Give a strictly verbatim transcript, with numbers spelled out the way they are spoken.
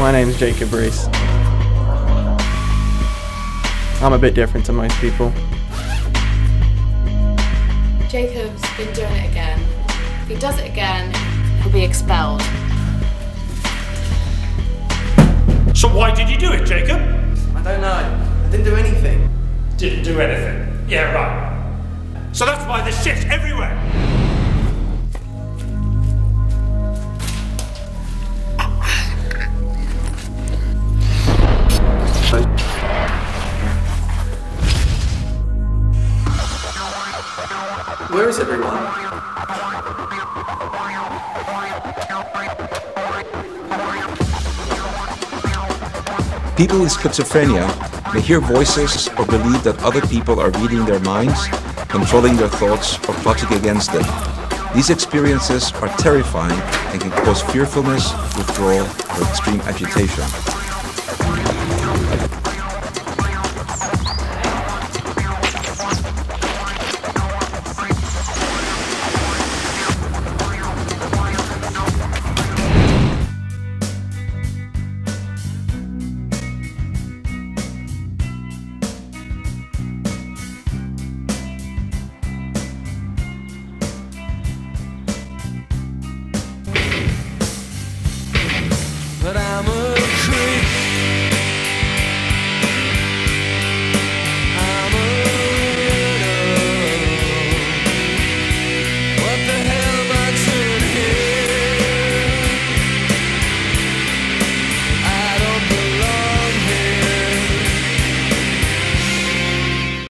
My name's Jacob Rees. I'm a bit different to most people. Jacob's been doing it again. If he does it again, he'll be expelled. So why did you do it, Jacob? I don't know. I didn't do anything. Didn't do anything. Yeah, right. So that's why there's shit everywhere. Where is everyone? People with schizophrenia may hear voices or believe that other people are reading their minds, controlling their thoughts, or plotting against them. These experiences are terrifying and can cause fearfulness, withdrawal, or extreme agitation.